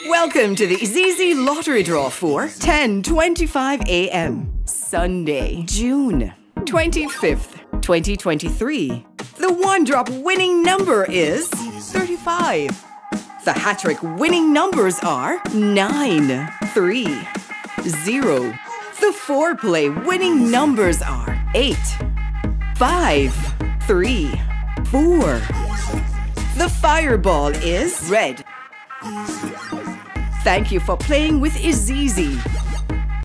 Welcome to the IZIZZI lottery draw for 10:25 a.m. Sunday, June 25th, 2023. The one-drop winning number is 35. The HaTTrik winning numbers are 9, 3, 0. The four-play winning numbers are 8, 5, 3, 4. The fireball is red. Thank you for playing with IZIZZI.